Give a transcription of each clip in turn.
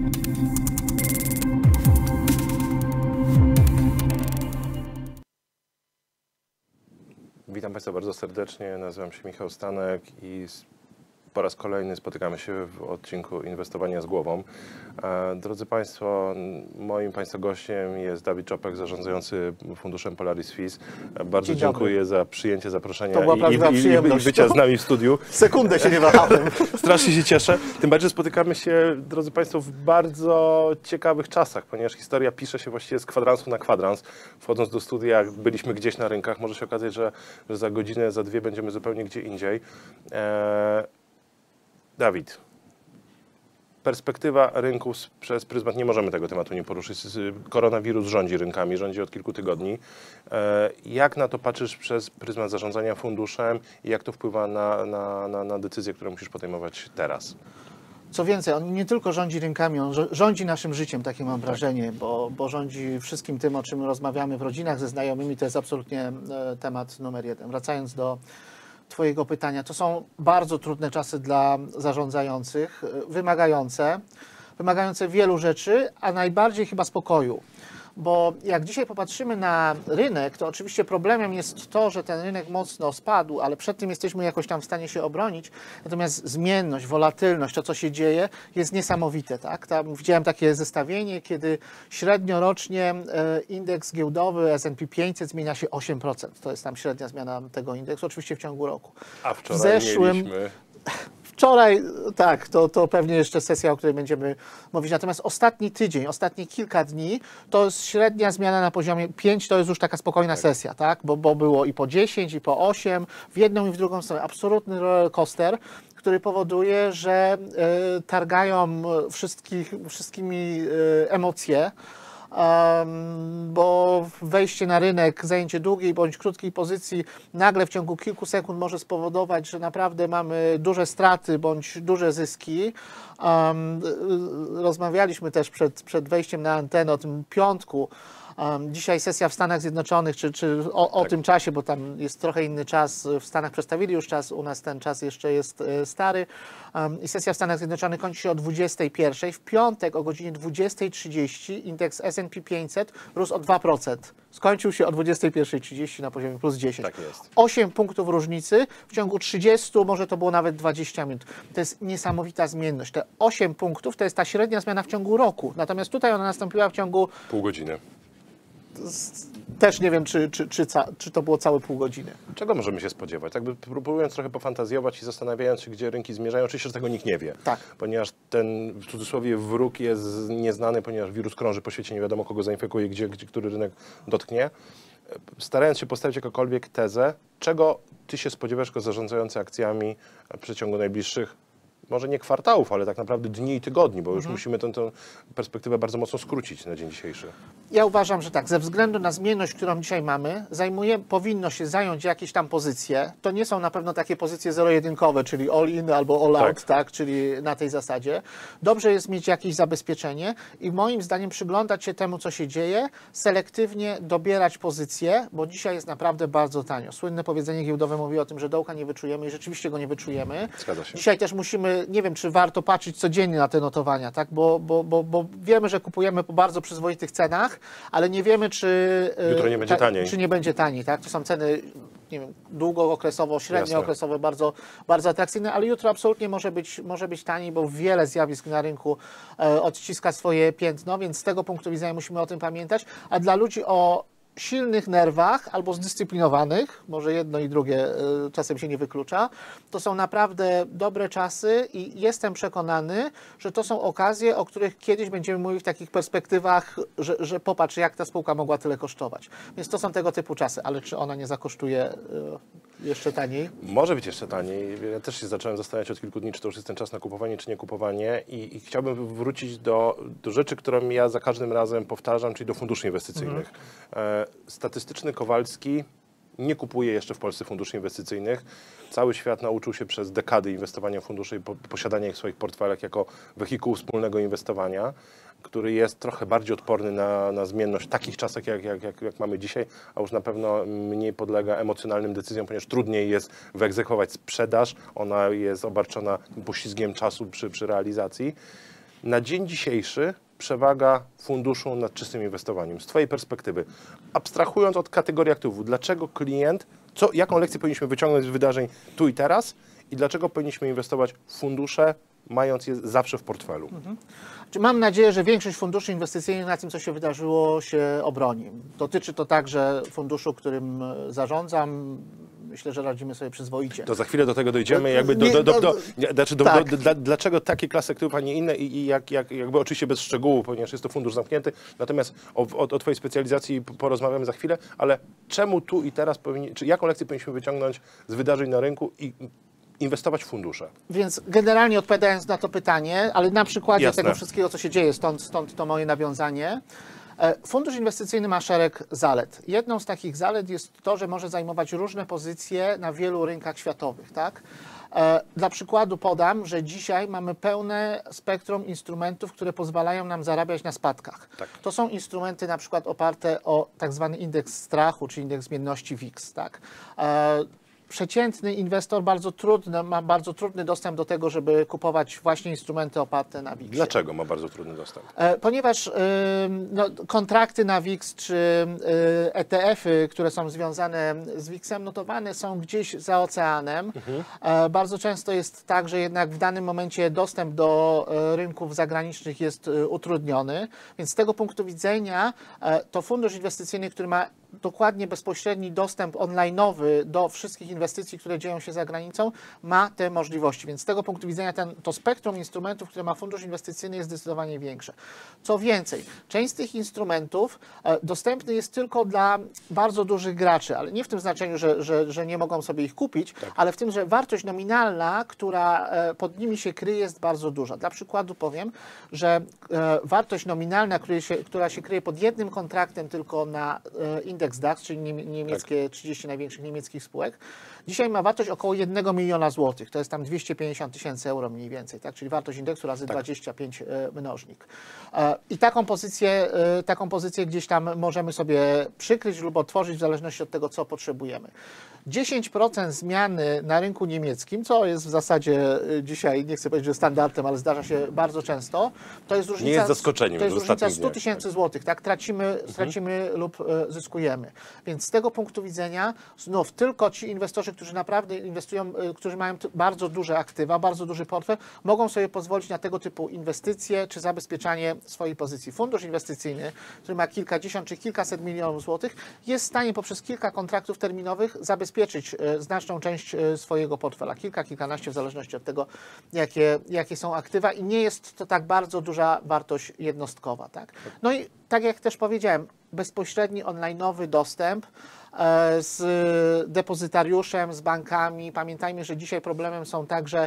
Witam Państwa bardzo serdecznie, nazywam się Michał Stanek i po raz kolejny spotykamy się w odcinku Inwestowania z głową. Drodzy Państwo, moim Państwa gościem jest Dawid Czopek, zarządzający funduszem Polaris FIS. Bardzo dziękuję za przyjęcie zaproszenia i bycia z nami w studiu. Sekundę się nie wahałem. Strasznie się cieszę. Tym bardziej, że spotykamy się, drodzy Państwo, w bardzo ciekawych czasach, ponieważ historia pisze się właściwie z kwadransu na kwadrans. Wchodząc do studia, jak byliśmy gdzieś na rynkach, może się okazać, że za godzinę, za dwie będziemy zupełnie gdzie indziej. Dawid, perspektywa rynku przez pryzmat, nie możemy tego tematu nie poruszyć. Koronawirus rządzi rynkami, rządzi od kilku tygodni. Jak na to patrzysz przez pryzmat zarządzania funduszem i jak to wpływa na decyzje, które musisz podejmować teraz? Co więcej, on nie tylko rządzi rynkami, on rządzi naszym życiem, takie mam wrażenie, bo rządzi wszystkim tym, o czym rozmawiamy w rodzinach ze znajomymi. To jest absolutnie temat numer jeden. Wracając do Twojego pytania, to są bardzo trudne czasy dla zarządzających, wymagające wielu rzeczy, a najbardziej chyba spokoju. Bo jak dzisiaj popatrzymy na rynek, to oczywiście problemem jest to, że ten rynek mocno spadł, ale przed tym jesteśmy jakoś tam w stanie się obronić. Natomiast zmienność, wolatylność, to co się dzieje jest niesamowite. Tak? Tam widziałem takie zestawienie, kiedy średnio rocznie indeks giełdowy S&P 500 zmienia się 8%. To jest tam średnia zmiana tego indeksu, oczywiście w ciągu roku. A wczoraj mieliśmy... Wczoraj, tak, to pewnie jeszcze sesja, o której będziemy mówić. Natomiast ostatni tydzień, ostatnie kilka dni, to jest średnia zmiana na poziomie 5, to jest już taka spokojna sesja, tak? Bo było i po 10, i po 8, w jedną i w drugą stronę. Absolutny roller coaster, który powoduje, że targają wszystkimi emocje. Bo wejście na rynek, zajęcie długiej bądź krótkiej pozycji nagle w ciągu kilku sekund może spowodować, że naprawdę mamy duże straty bądź duże zyski. Rozmawialiśmy też przed wejściem na antenę o tym piątku. Dzisiaj sesja w Stanach Zjednoczonych, czy o tym czasie, bo tam jest trochę inny czas, w Stanach przedstawili już czas, u nas ten czas jeszcze jest stary. I sesja w Stanach Zjednoczonych kończy się o 21:00. W piątek o godzinie 20:30 indeks S&P 500 rósł o 2%. Skończył się o 21:30 na poziomie plus 10. Tak jest. 8 punktów różnicy w ciągu 30, może to było nawet 20 minut. To jest niesamowita zmienność. Te 8 punktów to jest ta średnia zmiana w ciągu roku. Natomiast tutaj ona nastąpiła w ciągu... Pół godziny. Też nie wiem, czy to było całe pół godziny. Czego możemy się spodziewać? Jakby próbując trochę pofantazjować i zastanawiając się, gdzie rynki zmierzają, oczywiście, że tego nikt nie wie. Tak. Ponieważ ten, w cudzysłowie, wróg jest nieznany, ponieważ wirus krąży po świecie, nie wiadomo kogo zainfekuje, który rynek dotknie. Starając się postawić jakąkolwiek tezę, czego Ty się spodziewasz jako zarządzający akcjami w przeciągu najbliższych, może nie kwartałów, ale tak naprawdę dni i tygodni, bo już musimy tę perspektywę bardzo mocno skrócić na dzień dzisiejszy. Ja uważam, że tak, ze względu na zmienność, którą dzisiaj mamy, powinno się zająć jakieś tam pozycje. To nie są na pewno takie pozycje zero-jedynkowe, czyli all in albo all out, tak, czyli na tej zasadzie. Dobrze jest mieć jakieś zabezpieczenie i moim zdaniem przyglądać się temu, co się dzieje, selektywnie dobierać pozycje, bo dzisiaj jest naprawdę bardzo tanio. Słynne powiedzenie giełdowe mówi o tym, że dołka nie wyczujemy i rzeczywiście go nie wyczujemy. Zgadza się. Dzisiaj też musimy, nie wiem, czy warto patrzeć codziennie na te notowania, tak? Bo wiemy, że kupujemy po bardzo przyzwoitych cenach, ale nie wiemy, czy jutro nie będzie taniej. Czy nie będzie taniej, tak? To są ceny, nie wiem, długookresowo, średniookresowo bardzo, bardzo atrakcyjne, ale jutro absolutnie może być taniej, bo wiele zjawisk na rynku odciska swoje piętno, więc z tego punktu widzenia musimy o tym pamiętać. A dla ludzi o silnych nerwach albo zdyscyplinowanych, może jedno i drugie czasem się nie wyklucza, to są naprawdę dobre czasy i jestem przekonany, że to są okazje, o których kiedyś będziemy mówić w takich perspektywach, że popatrz, jak ta spółka mogła tyle kosztować. Więc to są tego typu czasy, ale czy ona nie zakosztuje jeszcze taniej? Może być jeszcze taniej. Ja też się zacząłem zastanawiać od kilku dni, czy to już jest ten czas na kupowanie, czy nie kupowanie i chciałbym wrócić do rzeczy, którą ja za każdym razem powtarzam, czyli do funduszy inwestycyjnych. Statystyczny Kowalski nie kupuje jeszcze w Polsce funduszy inwestycyjnych. Cały świat nauczył się przez dekady inwestowania w fundusze i posiadania ich w swoich portfelach jako wehikułu wspólnego inwestowania, który jest trochę bardziej odporny na zmienność w takich czasach, jak mamy dzisiaj, a już na pewno mniej podlega emocjonalnym decyzjom, ponieważ trudniej jest wyegzekwować sprzedaż, ona jest obarczona poślizgiem czasu przy realizacji. na dzień dzisiejszy przewaga funduszu nad czystym inwestowaniem? Z Twojej perspektywy, abstrahując od kategorii aktywów, dlaczego klient, jaką lekcję powinniśmy wyciągnąć z wydarzeń tu i teraz i dlaczego powinniśmy inwestować w fundusze, mając je zawsze w portfelu? Mam nadzieję, że większość funduszy inwestycyjnych na tym, co się wydarzyło, się obroni. Dotyczy to także funduszu, którym zarządzam. Myślę, że radzimy sobie przyzwoicie. To za chwilę do tego dojdziemy. Dlaczego takie klasy aktywów, a nie inne i jakby oczywiście bez szczegółów, ponieważ jest to fundusz zamknięty. Natomiast o Twojej specjalizacji porozmawiamy za chwilę, ale czemu tu i teraz jaką lekcję powinniśmy wyciągnąć z wydarzeń na rynku i inwestować w fundusze? Więc generalnie odpowiadając na to pytanie, ale na przykładzie Jasne. tego wszystkiego, co się dzieje, stąd to moje nawiązanie. Fundusz inwestycyjny ma szereg zalet. Jedną z takich zalet jest to, że może zajmować różne pozycje na wielu rynkach światowych. Tak? Dla przykładu podam, że dzisiaj mamy pełne spektrum instrumentów, które pozwalają nam zarabiać na spadkach. Tak. To są instrumenty na przykład oparte o tak zwany indeks strachu, czy indeks zmienności WIX. Tak? Przeciętny inwestor ma bardzo trudny dostęp do tego, żeby kupować właśnie instrumenty oparte na WIX. Dlaczego ma bardzo trudny dostęp? Ponieważ kontrakty na WIX czy ETF-y, które są związane z WIX-em, notowane są gdzieś za oceanem. Bardzo często jest tak, że jednak w danym momencie dostęp do rynków zagranicznych jest utrudniony, więc z tego punktu widzenia to fundusz inwestycyjny, który ma dokładnie bezpośredni dostęp online'owy do wszystkich inwestycji, które dzieją się za granicą, ma te możliwości. Więc z tego punktu widzenia to spektrum instrumentów, które ma fundusz inwestycyjny, jest zdecydowanie większe. Co więcej, część z tych instrumentów dostępny jest tylko dla bardzo dużych graczy, ale nie w tym znaczeniu, że nie mogą sobie ich kupić, ale w tym, że wartość nominalna, która pod nimi się kryje, jest bardzo duża. Dla przykładu powiem, że wartość nominalna, która się kryje pod jednym kontraktem tylko na indeks DAX, czyli niemieckie 30 największych niemieckich spółek, dzisiaj ma wartość około 1 miliona złotych. To jest tam 250 000 euro mniej więcej, tak? Czyli wartość indeksu razy 25 mnożnik. I taką pozycję gdzieś tam możemy sobie przykryć lub otworzyć w zależności od tego, co potrzebujemy. 10% zmiany na rynku niemieckim, co jest w zasadzie dzisiaj, nie chcę powiedzieć, że standardem, ale zdarza się bardzo często, to jest różnica, nie jest zaskoczeniem, to jest różnica 100 dniach, 000 złotych, tak? Tracimy lub zyskujemy. Więc z tego punktu widzenia znów tylko ci inwestorzy, którzy naprawdę inwestują, którzy mają bardzo duże aktywa, bardzo duży portfel, mogą sobie pozwolić na tego typu inwestycje czy zabezpieczanie swojej pozycji. Fundusz inwestycyjny, który ma kilkadziesiąt czy kilkaset milionów złotych, jest w stanie poprzez kilka kontraktów terminowych zabezpieczyć znaczną część swojego portfela. Kilkanaście w zależności od tego, jakie są aktywa i nie jest to tak bardzo duża wartość jednostkowa. Tak? No i tak jak też powiedziałem, bezpośredni online'owy dostęp z depozytariuszem, z bankami. Pamiętajmy, że dzisiaj problemem są także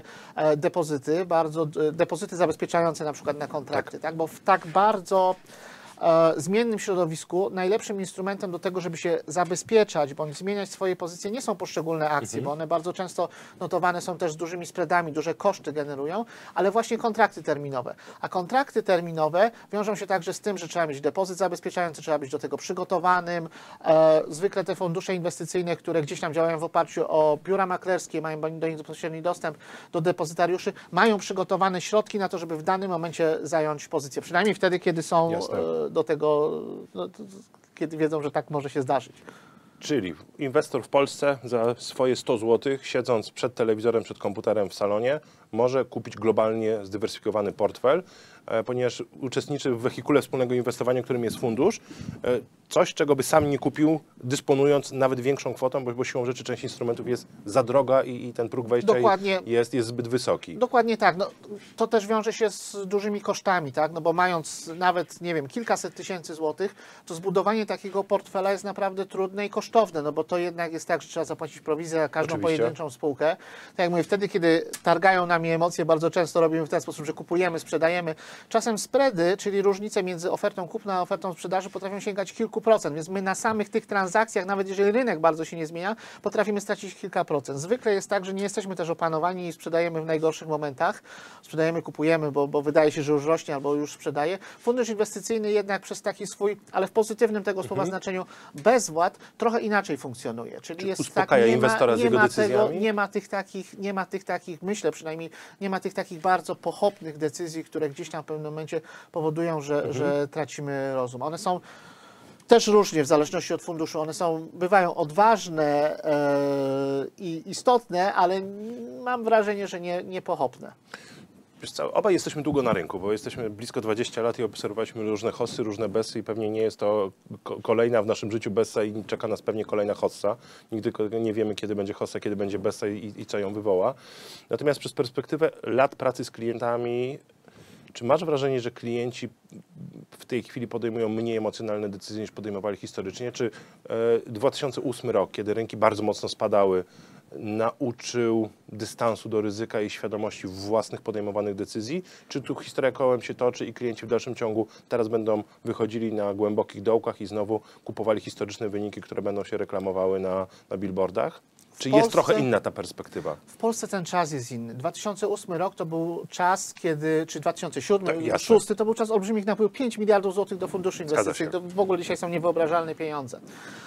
depozyty zabezpieczające na przykład na kontrakty, tak? Bo w tak bardzo zmiennym środowisku najlepszym instrumentem do tego, żeby się zabezpieczać bądź zmieniać swoje pozycje, nie są poszczególne akcje, bo one bardzo często notowane są też z dużymi spreadami, duże koszty generują, ale właśnie kontrakty terminowe. A kontrakty terminowe wiążą się także z tym, że trzeba mieć depozyt zabezpieczający, trzeba być do tego przygotowanym. Zwykle te fundusze inwestycyjne, które gdzieś tam działają w oparciu o biura maklerskie, mają do nich bezpośredni dostęp do depozytariuszy, mają przygotowane środki na to, żeby w danym momencie zająć pozycję. Przynajmniej wtedy, kiedy są do tego, kiedy wiedzą, że tak może się zdarzyć. Czyli inwestor w Polsce za swoje 100 zł, siedząc przed telewizorem, przed komputerem w salonie, może kupić globalnie zdywersyfikowany portfel, ponieważ uczestniczy w wehikule wspólnego inwestowania, którym jest fundusz. Coś, czego by sam nie kupił, dysponując nawet większą kwotą, bo siłą rzeczy część instrumentów jest za droga i ten próg wejścia jest zbyt wysoki. Dokładnie tak. No, to też wiąże się z dużymi kosztami, tak? No bo mając nawet, nie wiem, kilkaset tysięcy złotych, to zbudowanie takiego portfela jest naprawdę trudne i kosztowne, no bo to jednak jest tak, że trzeba zapłacić prowizję za każdą pojedynczą spółkę. Tak jak mówię, wtedy, kiedy targają nami emocje, bardzo często robimy w ten sposób, że kupujemy, sprzedajemy. Czasem spready, czyli różnice między ofertą kupna a ofertą sprzedaży, potrafią sięgać kilku procent, więc my na samych tych transakcjach, nawet jeżeli rynek bardzo się nie zmienia, potrafimy stracić kilka procent. Zwykle jest tak, że nie jesteśmy też opanowani i sprzedajemy w najgorszych momentach. Sprzedajemy, kupujemy, bo wydaje się, że już rośnie albo już sprzedaje. Fundusz inwestycyjny jednak przez taki swój, ale w pozytywnym tego słowa znaczeniu, bezwład trochę inaczej funkcjonuje. Czyli jest uspokaja inwestora z jego decyzjami? Nie ma tych takich, myślę przynajmniej, nie ma tych takich bardzo pochopnych decyzji, które gdzieś tam pewnym momencie powodują, że tracimy rozum. One są też różnie, w zależności od funduszu. One bywają odważne i istotne, ale mam wrażenie, że niepochopne. Wiesz co, obaj jesteśmy długo na rynku, bo jesteśmy blisko 20 lat i obserwowaliśmy różne hossy, różne bessy i pewnie nie jest to kolejna w naszym życiu bessa i czeka nas pewnie kolejna hossa. Nigdy nie wiemy, kiedy będzie hossa, kiedy będzie bessa i co ją wywoła. Natomiast przez perspektywę lat pracy z klientami, czy masz wrażenie, że klienci w tej chwili podejmują mniej emocjonalne decyzje niż podejmowali historycznie? Czy 2008 rok, kiedy rynki bardzo mocno spadały, nauczył dystansu do ryzyka i świadomości własnych podejmowanych decyzji? Czy tu historia kołem się toczy i klienci w dalszym ciągu teraz będą wychodzili na głębokich dołkach i znowu kupowali historyczne wyniki, które będą się reklamowały na billboardach? Czy jest trochę inna ta perspektywa? W Polsce ten czas jest inny. 2008 rok to był czas, czy 2007, Tak, 2006 to był czas olbrzymich napływów, 5 miliardów złotych do funduszy inwestycyjnych. To w ogóle dzisiaj są niewyobrażalne pieniądze.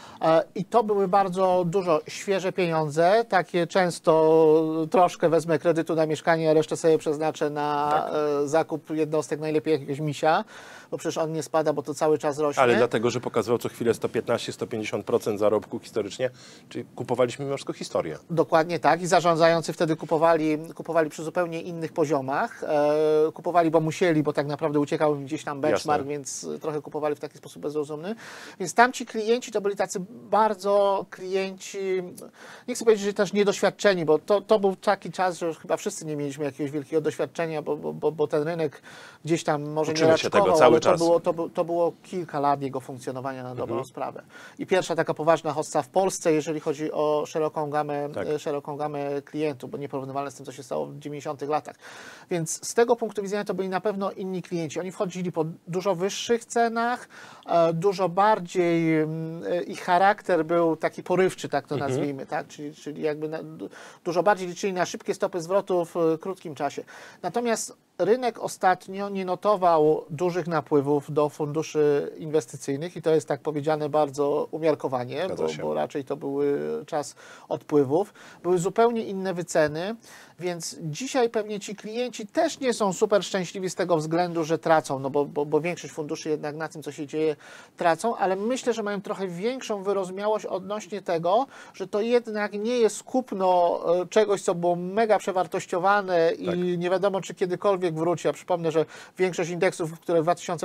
I to były bardzo dużo świeże pieniądze, takie często troszkę wezmę kredytu na mieszkanie, a resztę sobie przeznaczę na zakup jednostek, najlepiej jakiegoś misia, bo przecież on nie spada, bo to cały czas rośnie. Ale dlatego, że pokazywał co chwilę 115-150% zarobku historycznie, czyli kupowaliśmy mimo wszystko historię. Dokładnie tak i zarządzający wtedy kupowali przy zupełnie innych poziomach. Kupowali, bo musieli, bo tak naprawdę uciekał im gdzieś tam benchmark, więc trochę kupowali w taki sposób bezrozumny. Więc tamci klienci to byli tacy bardzo klienci, nie chcę powiedzieć, że też niedoświadczeni, bo to był taki czas, że już chyba wszyscy nie mieliśmy jakiegoś wielkiego doświadczenia, bo ten rynek gdzieś tam może nie raczkował, ale to było kilka lat jego funkcjonowania na dobrą sprawę. I pierwsza taka poważna hossa w Polsce, jeżeli chodzi o szeroką gamę klientów, bo nieporównywalne z tym, co się stało w 90 latach. Więc z tego punktu widzenia to byli na pewno inni klienci. Oni wchodzili po dużo wyższych cenach, dużo bardziej ich charakter był taki porywczy, tak to nazwijmy, tak? Czyli jakby dużo bardziej liczyli na szybkie stopy zwrotu w krótkim czasie. Natomiast rynek ostatnio nie notował dużych napływów do funduszy inwestycyjnych i to jest tak powiedziane bardzo umiarkowanie, bo raczej to były czas odpływów. Były zupełnie inne wyceny, więc dzisiaj pewnie ci klienci też nie są super szczęśliwi z tego względu, że tracą, no bo większość funduszy jednak na tym, co się dzieje, tracą, ale myślę, że mają trochę większą wyrozumiałość odnośnie tego, że to jednak nie jest kupno czegoś, co było mega przewartościowane i nie wiadomo, czy kiedykolwiek wróci. Ja przypomnę, że większość indeksów, które w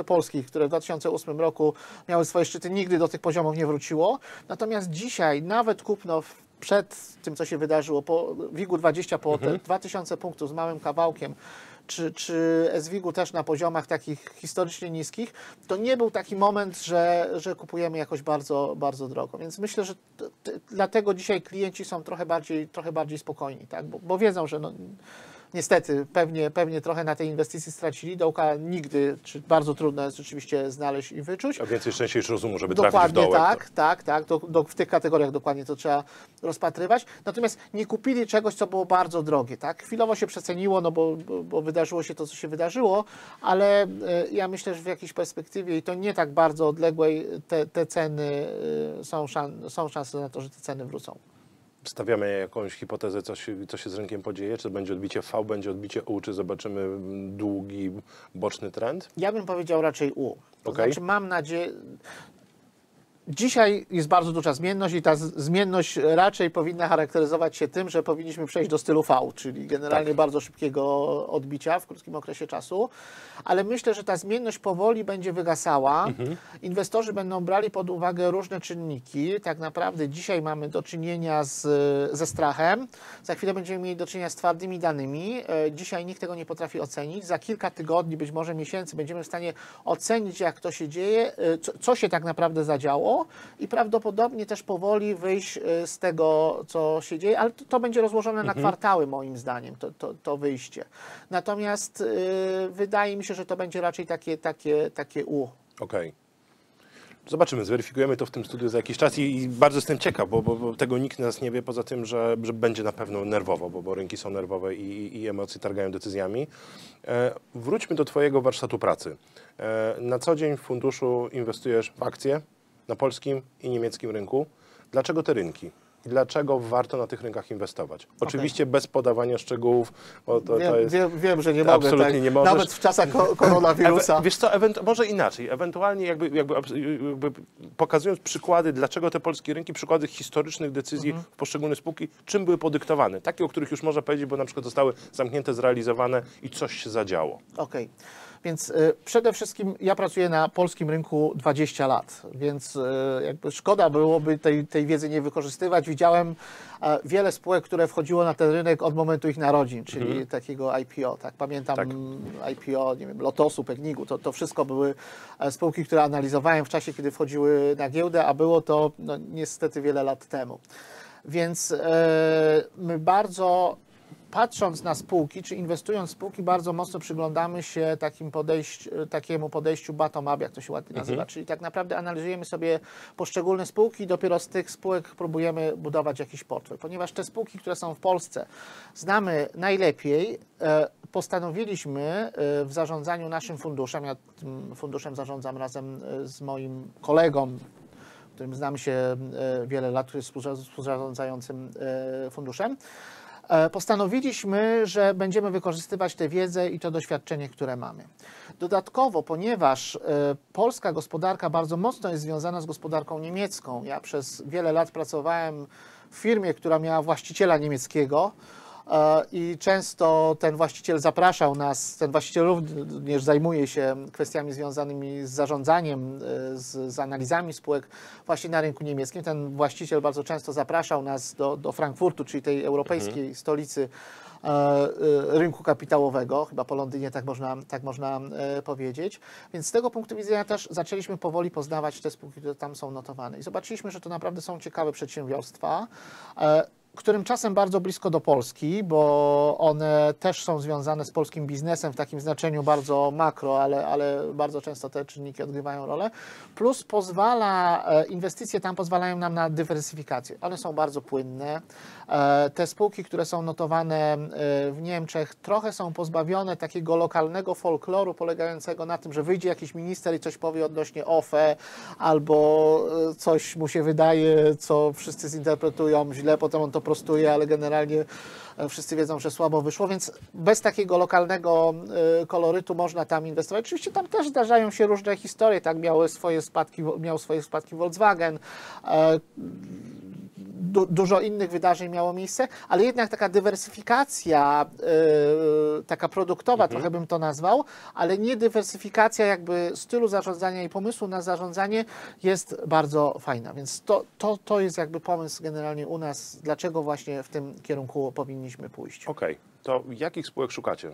2008 roku miały swoje szczyty, nigdy do tych poziomów nie wróciło. Natomiast dzisiaj nawet kupno przed tym, co się wydarzyło, po WIG-u 20 po te 2000 punktów z małym kawałkiem, czy SWIG-u też na poziomach takich historycznie niskich, to nie był taki moment, że kupujemy jakoś bardzo, bardzo drogo. Więc myślę, że dlatego dzisiaj klienci są trochę bardziej spokojni, tak? Bo wiedzą, że niestety pewnie trochę na tej inwestycji stracili. Dołka nigdy, czy bardzo trudno jest rzeczywiście znaleźć i wyczuć. A więcej szczęścia niż rozumu, żeby trafić w dołek. Tak. W tych kategoriach dokładnie to trzeba rozpatrywać. Natomiast nie kupili czegoś, co było bardzo drogie. Tak? Chwilowo się przeceniło, no bo wydarzyło się to, co się wydarzyło, ale ja myślę, że w jakiejś perspektywie i to nie tak bardzo odległej te ceny, są szanse na to, że te ceny wrócą. Stawiamy jakąś hipotezę, co się z rynkiem podzieje? Czy to będzie odbicie V, będzie odbicie U, czy zobaczymy długi, boczny trend? Ja bym powiedział raczej U. To znaczy mam nadzieję... Dzisiaj jest bardzo duża zmienność i ta zmienność raczej powinna charakteryzować się tym, że powinniśmy przejść do stylu V, czyli generalnie bardzo szybkiego odbicia w krótkim okresie czasu, ale myślę, że ta zmienność powoli będzie wygasała. Inwestorzy będą brali pod uwagę różne czynniki. Tak naprawdę dzisiaj mamy do czynienia ze strachem. Za chwilę będziemy mieli do czynienia z twardymi danymi. Dzisiaj nikt tego nie potrafi ocenić. Za kilka tygodni, być może miesięcy będziemy w stanie ocenić, jak to się dzieje, co się tak naprawdę zadziało. I prawdopodobnie też powoli wyjść z tego, co się dzieje, ale to będzie rozłożone na kwartały, moim zdaniem, to wyjście. Natomiast wydaje mi się, że to będzie raczej takie U. Okej. Zobaczymy, zweryfikujemy to w tym studiu za jakiś czas i bardzo jestem ciekaw, bo tego nikt nas nie wie, poza tym, że będzie na pewno nerwowo, bo rynki są nerwowe i emocje targają decyzjami. Wróćmy do Twojego warsztatu pracy. Na co dzień w funduszu inwestujesz w akcje na polskim i niemieckim rynku. Dlaczego te rynki? i dlaczego warto na tych rynkach inwestować. Oczywiście bez podawania szczegółów, bo to jest... Wiem, że nie mogę. Absolutnie tak. nie możesz. Nawet w czasach koronawirusa. Wiesz co, może inaczej. Ewentualnie jakby pokazując przykłady, dlaczego te polskie rynki, przykłady historycznych decyzji w poszczególne spółki, czym były podyktowane. Takie, o których już można powiedzieć, bo na przykład zostały zamknięte, zrealizowane i coś się zadziało. Okej. Więc przede wszystkim ja pracuję na polskim rynku 20 lat, więc jakby szkoda byłoby tej wiedzy nie wykorzystywać. Widziałem wiele spółek, które wchodziło na ten rynek od momentu ich narodzin, czyli takiego IPO. Tak? Pamiętam IPO, nie wiem, Lotosu, Pegnigu, to wszystko były spółki, które analizowałem w czasie, kiedy wchodziły na giełdę, a było to no, niestety wiele lat temu. Więc my bardzo... Patrząc na spółki, czy inwestując w spółki, bardzo mocno przyglądamy się takiemu podejściu bottom-up, jak to się ładnie nazywa. Czyli tak naprawdę analizujemy sobie poszczególne spółki i dopiero z tych spółek próbujemy budować jakiś portfel. Ponieważ te spółki, które są w Polsce, znamy najlepiej, postanowiliśmy w zarządzaniu naszym funduszem, ja tym funduszem zarządzam razem z moim kolegą, którym znamy się wiele lat, który jest współzarządzającym funduszem, postanowiliśmy, że będziemy wykorzystywać tę wiedzę i to doświadczenie, które mamy. Dodatkowo, ponieważ polska gospodarka bardzo mocno jest związana z gospodarką niemiecką, ja przez wiele lat pracowałem w firmie, która miała właściciela niemieckiego, i często ten właściciel zapraszał nas, ten właściciel również zajmuje się kwestiami związanymi z zarządzaniem, z analizami spółek właśnie na rynku niemieckim. Ten właściciel bardzo często zapraszał nas do Frankfurtu, czyli tej europejskiej stolicy rynku kapitałowego, chyba po Londynie tak można powiedzieć. Więc z tego punktu widzenia też zaczęliśmy powoli poznawać te spółki, które tam są notowane. I zobaczyliśmy, że to naprawdę są ciekawe przedsiębiorstwa, którym czasem bardzo blisko do Polski, bo one też są związane z polskim biznesem w takim znaczeniu bardzo makro, ale bardzo często te czynniki odgrywają rolę. Plus inwestycje tam pozwalają nam na dywersyfikację. One są bardzo płynne. Te spółki, które są notowane w Niemczech, trochę są pozbawione takiego lokalnego folkloru polegającego na tym, że wyjdzie jakiś minister i coś powie odnośnie OFE, albo coś mu się wydaje, co wszyscy zinterpretują źle, potem on to prostuje, ale generalnie wszyscy wiedzą, że słabo wyszło, więc bez takiego lokalnego kolorytu można tam inwestować. Oczywiście tam też zdarzają się różne historie, tak, miał swoje spadki Volkswagen, dużo innych wydarzeń miało miejsce, ale jednak taka dywersyfikacja, taka produktowa, trochę bym to nazwał, ale nie dywersyfikacja jakby stylu zarządzania i pomysłu na zarządzanie jest bardzo fajna, więc to jest jakby pomysł generalnie u nas, dlaczego właśnie w tym kierunku powinniśmy pójść. Okej, to jakich spółek szukacie?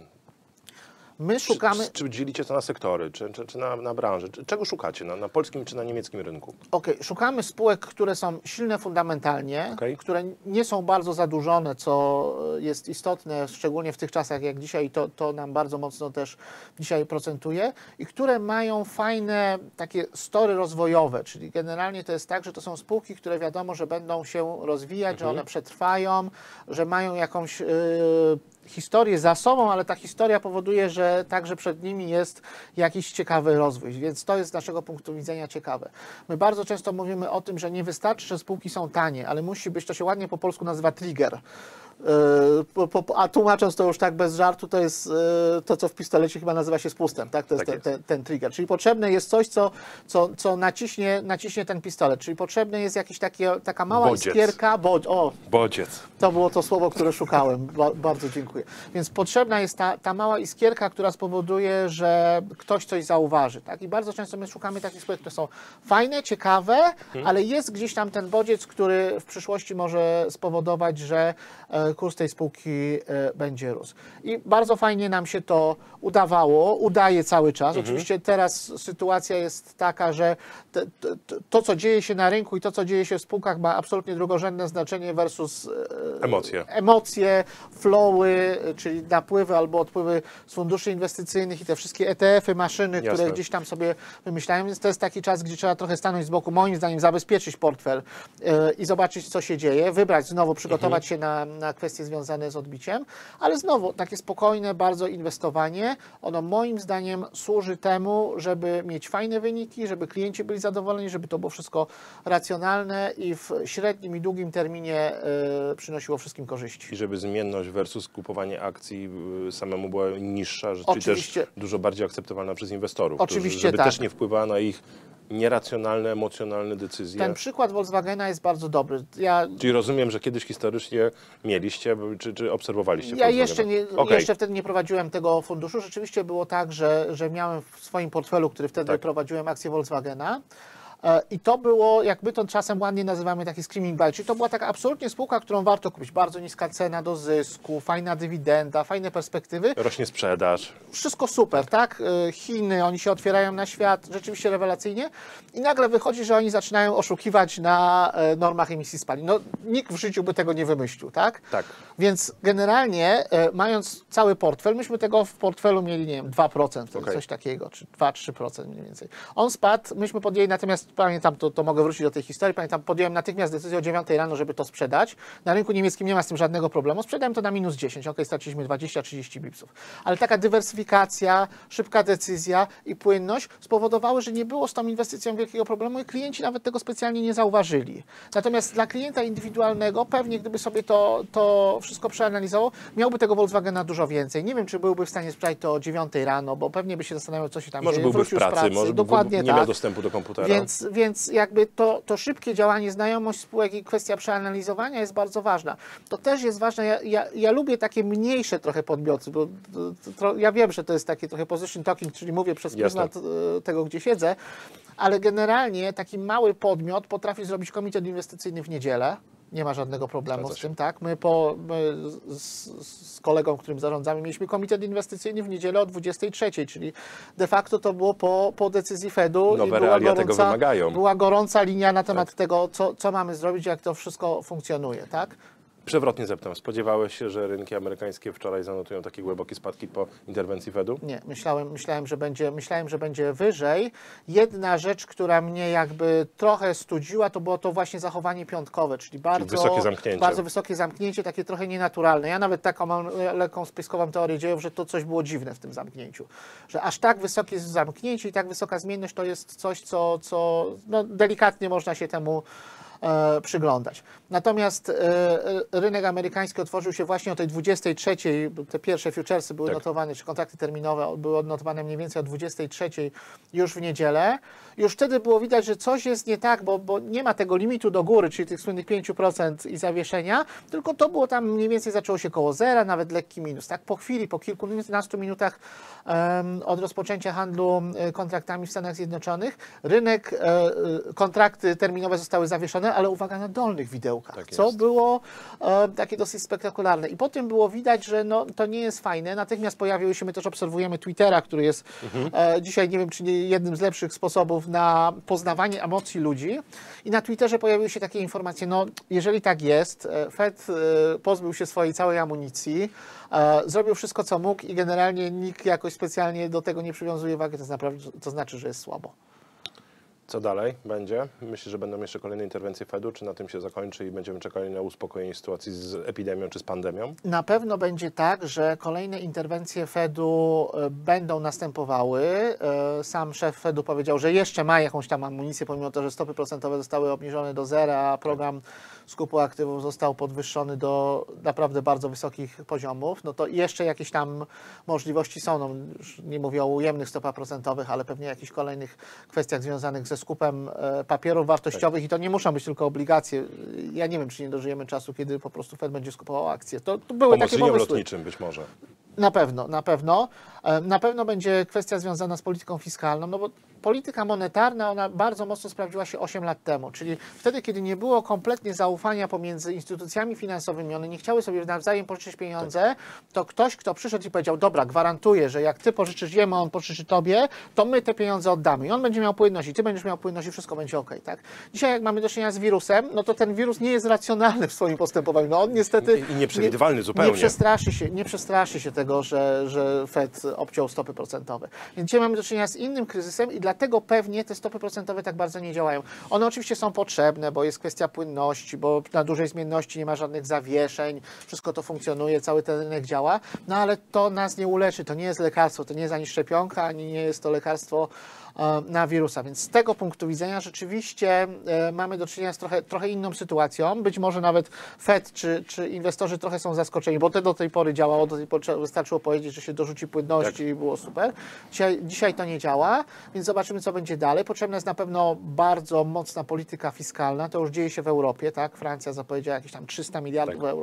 My szukamy... Czy dzielicie to na sektory, czy na branże? Czego szukacie? Na polskim czy na niemieckim rynku? Szukamy spółek, które są silne fundamentalnie, które nie są bardzo zadłużone, co jest istotne, szczególnie w tych czasach jak dzisiaj, i to nam bardzo mocno też dzisiaj procentuje, i które mają fajne takie story rozwojowe, czyli generalnie to jest tak, że to są spółki, które wiadomo, że będą się rozwijać, że one przetrwają, że mają jakąś historię za sobą, ale ta historia powoduje, że także przed nimi jest jakiś ciekawy rozwój, więc to jest z naszego punktu widzenia ciekawe. My bardzo często mówimy o tym, że nie wystarczy, że spółki są tanie, ale musi być, to się ładnie po polsku nazywa trigger. A tłumacząc to już tak bez żartu, to jest to, co w pistolecie chyba nazywa się spustem, tak? To jest ten trigger. Czyli potrzebne jest coś, co naciśnie ten pistolet. Czyli potrzebne jest taka mała iskierka. Bodziec. To było to słowo, które szukałem. Bardzo dziękuję. Więc potrzebna jest ta mała iskierka, która spowoduje, że ktoś coś zauważy. Tak? I bardzo często my szukamy takich spółek, które są fajne, ciekawe, ale jest gdzieś tam ten bodziec, który w przyszłości może spowodować, że kurs tej spółki będzie rósł. I bardzo fajnie nam się to udaje cały czas. Oczywiście teraz sytuacja jest taka, że to, co dzieje się na rynku i to, co dzieje się w spółkach, ma absolutnie drugorzędne znaczenie versus emocje, flowy, czyli napływy albo odpływy z funduszy inwestycyjnych i te wszystkie ETF-y, maszyny, które gdzieś tam sobie wymyślają. Więc to jest taki czas, gdzie trzeba trochę stanąć z boku, moim zdaniem zabezpieczyć portfel i zobaczyć, co się dzieje, wybrać znowu, przygotować się na kwestie związane z odbiciem, ale znowu takie spokojne bardzo inwestowanie, ono moim zdaniem służy temu, żeby mieć fajne wyniki, żeby klienci byli zadowoleni, żeby to było wszystko racjonalne i w średnim i długim terminie przynosiło wszystkim korzyści. I żeby zmienność versus kupowanie akcji samemu była niższa, czyli Oczywiście. też dużo bardziej akceptowalna przez inwestorów. Oczywiście żeby tak. też nie wpływała na ich nieracjonalne, emocjonalne decyzje. Ten przykład Volkswagena jest bardzo dobry. Czyli rozumiem, że kiedyś historycznie mieliście, czy obserwowaliście Ja Volkswagena? jeszcze wtedy nie prowadziłem tego funduszu. Rzeczywiście było tak, że miałem w swoim portfelu, który wtedy prowadziłem, akcję Volkswagena. I to było, jak my to czasem ładnie nazywamy, taki screaming buy, czyli to była taka absolutnie spółka, którą warto kupić. Bardzo niska cena do zysku, fajna dywidenda, fajne perspektywy. Rośnie sprzedaż. Wszystko super, tak? Chiny, oni się otwierają na świat, rzeczywiście rewelacyjnie. I nagle wychodzi, że oni zaczynają oszukiwać na normach emisji spalin. No, nikt w życiu by tego nie wymyślił, tak? Tak. Więc generalnie, mając cały portfel, myśmy tego w portfelu mieli, nie wiem, 2%, coś takiego, czy 2-3% mniej więcej. On spadł, myśmy podjęli, natomiast pamiętam, to mogę wrócić do tej historii, pamiętam, podjąłem natychmiast decyzję o 9 rano, żeby to sprzedać. Na rynku niemieckim nie ma z tym żadnego problemu. Sprzedałem to na minus 10, straciliśmy 20-30 bipsów. Ale taka dywersyfikacja, szybka decyzja i płynność spowodowały, że nie było z tą inwestycją wielkiego problemu i klienci nawet tego specjalnie nie zauważyli. Natomiast dla klienta indywidualnego pewnie, gdyby sobie to wszystko przeanalizował, miałby tego Volkswagena dużo więcej. Nie wiem, czy byłby w stanie sprzedać to o 9 rano, bo pewnie by się zastanawiał, co się tam może dzieje. Byłby w pracy, może dokładnie nie miał dostępu do komputera. Więc jakby to szybkie działanie, znajomość spółek i kwestia przeanalizowania jest bardzo ważna. To też jest ważne, ja lubię takie mniejsze trochę podmioty, bo ja wiem, że to jest takie trochę position talking, czyli mówię przez pryzmat tego, gdzie siedzę, ale generalnie taki mały podmiot potrafi zrobić komitet inwestycyjny w niedzielę. Nie ma żadnego problemu z tym, tak? My z kolegą, którym zarządzamy, mieliśmy komitet inwestycyjny w niedzielę o 23, czyli de facto to było po decyzji Fedu. Nowe realia tego wymagają. Była gorąca linia na temat tego, co mamy zrobić, jak to wszystko funkcjonuje, tak? Przewrotnie zapytam, spodziewałeś się, że rynki amerykańskie wczoraj zanotują takie głębokie spadki po interwencji Fedu? Nie, myślałem, że będzie wyżej. Jedna rzecz, która mnie jakby trochę studziła, to było to właśnie zachowanie piątkowe, czyli bardzo wysokie zamknięcie, takie trochę nienaturalne. Ja nawet taką mam lekką spiskową teorię dziejów, że to coś było dziwne w tym zamknięciu. Że aż tak wysokie zamknięcie i tak wysoka zmienność to jest coś, co no, delikatnie można się temu przyglądać. Natomiast rynek amerykański otworzył się właśnie o tej 23, te pierwsze futuresy były notowane, czy kontrakty terminowe były odnotowane mniej więcej o 23 już w niedzielę. Już wtedy było widać, że coś jest nie tak, bo nie ma tego limitu do góry, czyli tych słynnych 5% i zawieszenia, tylko to było tam mniej więcej, zaczęło się koło zera, nawet lekki minus. Tak po chwili, po kilkunastu minutach od rozpoczęcia handlu kontraktami w Stanach Zjednoczonych, rynek, kontrakty terminowe zostały zawieszone, ale uwaga, na dolnych widełkach, co było takie dosyć spektakularne. I potem było widać, że no, to nie jest fajne. Natychmiast pojawiły się, my też obserwujemy Twittera, który jest dzisiaj, nie wiem, czy nie jednym z lepszych sposobów na poznawanie emocji ludzi. I na Twitterze pojawiły się takie informacje, no jeżeli tak jest, Fed pozbył się swojej całej amunicji, zrobił wszystko, co mógł i generalnie nikt jakoś specjalnie do tego nie przywiązuje wagi, to znaczy, że jest słabo. Co dalej będzie? Myślę, że będą jeszcze kolejne interwencje Fedu, czy na tym się zakończy i będziemy czekali na uspokojenie sytuacji z epidemią czy z pandemią? Na pewno będzie tak, że kolejne interwencje Fedu będą następowały. Sam szef Fedu powiedział, że jeszcze ma jakąś tam amunicję, pomimo to, że stopy procentowe zostały obniżone do zera, a program skupu aktywów został podwyższony do naprawdę bardzo wysokich poziomów, no to jeszcze jakieś tam możliwości są. No, już nie mówię o ujemnych stopach procentowych, ale pewnie jakichś kolejnych kwestiach związanych ze skupem papierów wartościowych i to nie muszą być tylko obligacje. Ja nie wiem, czy nie dożyjemy czasu, kiedy po prostu Fed będzie skupował akcje. To były takie pomysły. Lotniczym być może. Na pewno, na pewno. Na pewno będzie kwestia związana z polityką fiskalną, no bo polityka monetarna, ona bardzo mocno sprawdziła się 8 lat temu, czyli wtedy, kiedy nie było kompletnie zaufania pomiędzy instytucjami finansowymi, one nie chciały sobie nawzajem pożyczyć pieniądze, to ktoś, kto przyszedł i powiedział, dobra, gwarantuję, że jak ty pożyczysz jemu, a on pożyczy tobie, to my te pieniądze oddamy i on będzie miał płynność i ty będziesz miał płynność i wszystko będzie okej, tak? Dzisiaj, jak mamy do czynienia z wirusem, no to ten wirus nie jest racjonalny w swoim postępowaniu, no on niestety... I nieprzewidywalny zupełnie. Nie przestraszy się tego tego, że Fed obciął stopy procentowe. Więc dzisiaj mamy do czynienia z innym kryzysem i dlatego pewnie te stopy procentowe tak bardzo nie działają. One oczywiście są potrzebne, bo jest kwestia płynności, bo na dużej zmienności nie ma żadnych zawieszeń, wszystko to funkcjonuje, cały ten rynek działa, no ale to nas nie uleczy, to nie jest lekarstwo, to nie jest ani szczepionka, ani nie jest to lekarstwo na wirusa, więc z tego punktu widzenia rzeczywiście mamy do czynienia z trochę inną sytuacją. Być może nawet Fed czy inwestorzy trochę są zaskoczeni, bo to do tej pory działało, do tej pory wystarczyło powiedzieć, że się dorzuci płynności i było super. Dzisiaj to nie działa, więc zobaczymy, co będzie dalej. Potrzebna jest na pewno bardzo mocna polityka fiskalna, to już dzieje się w Europie, tak? Francja zapowiedziała jakieś tam 300 miliardów euro,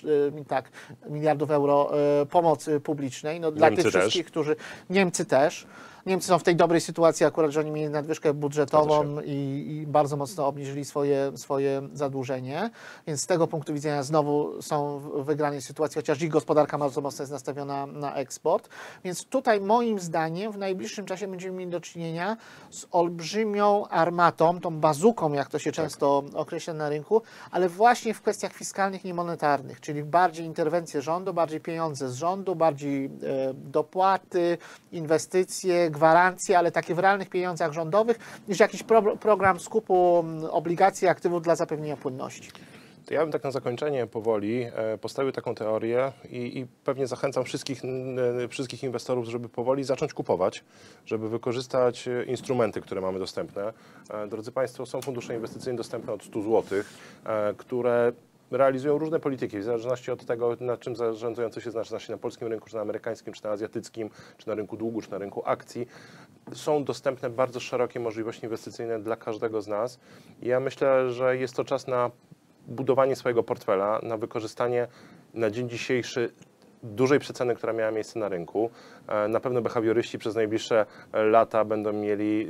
miliardów euro pomocy publicznej, no, dla tych wszystkich, którzy... Niemcy też. Niemcy są w tej dobrej sytuacji akurat, że oni mieli nadwyżkę budżetową i bardzo mocno obniżyli swoje zadłużenie, więc z tego punktu widzenia znowu są w wygranej sytuacji, chociaż ich gospodarka bardzo mocno jest nastawiona na eksport. Więc tutaj moim zdaniem w najbliższym czasie będziemy mieli do czynienia z olbrzymią armatą, tą bazuką, jak to się często określa na rynku, ale właśnie w kwestiach fiskalnych, nie monetarnych, czyli bardziej interwencje rządu, bardziej pieniądze z rządu, bardziej dopłaty, inwestycje, gwarancje, ale takie w realnych pieniądzach rządowych, niż jakiś program skupu obligacji, aktywów dla zapewnienia płynności. To ja bym tak na zakończenie powoli postawił taką teorię i pewnie zachęcam wszystkich inwestorów, żeby powoli zacząć kupować, żeby wykorzystać instrumenty, które mamy dostępne. Drodzy Państwo, są fundusze inwestycyjne dostępne od 100 zł, które realizują różne polityki, w zależności od tego, na czym zarządzający się zna się na polskim rynku, czy na amerykańskim, czy na azjatyckim, czy na rynku długu, czy na rynku akcji. Są dostępne bardzo szerokie możliwości inwestycyjne dla każdego z nas. I ja myślę, że jest to czas na budowanie swojego portfela, na wykorzystanie na dzień dzisiejszy dużej przeceny, która miała miejsce na rynku. Na pewno behawioryści przez najbliższe lata będą mieli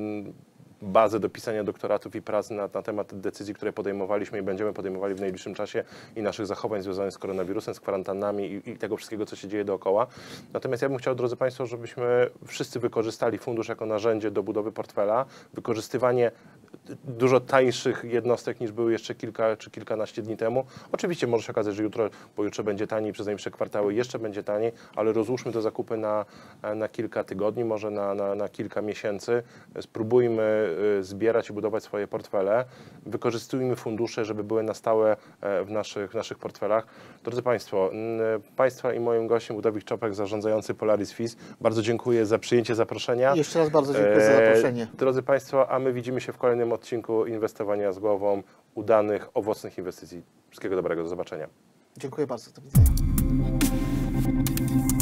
bazę do pisania doktoratów i prac na temat decyzji, które podejmowaliśmy i będziemy podejmowali w najbliższym czasie i naszych zachowań związanych z koronawirusem, z kwarantannami i tego wszystkiego, co się dzieje dookoła. Natomiast ja bym chciał, drodzy Państwo, żebyśmy wszyscy wykorzystali fundusz jako narzędzie do budowy portfela, wykorzystywanie dużo tańszych jednostek niż były jeszcze kilka czy kilkanaście dni temu. Oczywiście może się okazać, że jutro, bo jutrze będzie taniej, przez najbliższe kwartały jeszcze będzie taniej, ale rozłóżmy te zakupy na kilka tygodni, może na kilka miesięcy. Spróbujmy zbierać i budować swoje portfele. Wykorzystujmy fundusze, żeby były na stałe w naszych portfelach. Drodzy Państwo, Państwa i moim gościem Ludwik Czopek, zarządzający Polaris FIS. Bardzo dziękuję za przyjęcie zaproszenia. Jeszcze raz bardzo dziękuję za zaproszenie. Drodzy Państwo, a my widzimy się w kolejnym odcinku Inwestowania z głową. Udanych, owocnych inwestycji. Wszystkiego dobrego, do zobaczenia. Dziękuję bardzo, do widzenia.